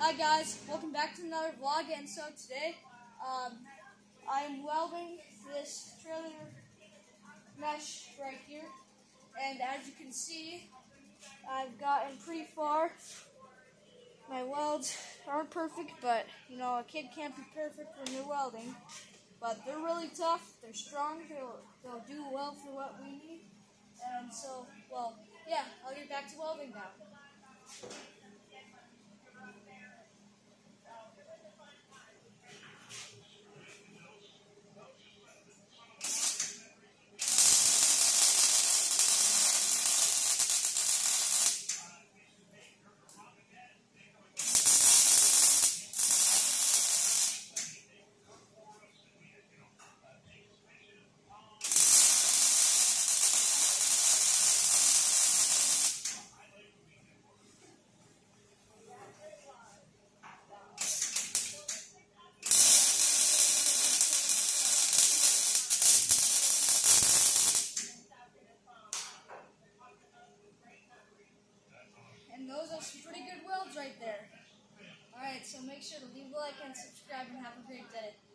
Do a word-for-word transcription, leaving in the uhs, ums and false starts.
Hi guys, welcome back to another vlog. And so today, um, I'm welding this trailer mesh right here, and as you can see, I've gotten pretty far. My welds aren't perfect, but you know, a kid can't be perfect when you're welding. But they're really tough. They're strong. They'll they'll do well for what we need. And so, well, yeah, I'll get back to welding now. And those are some pretty good welds right there. Alright, so make sure to leave a like and subscribe and have a great day.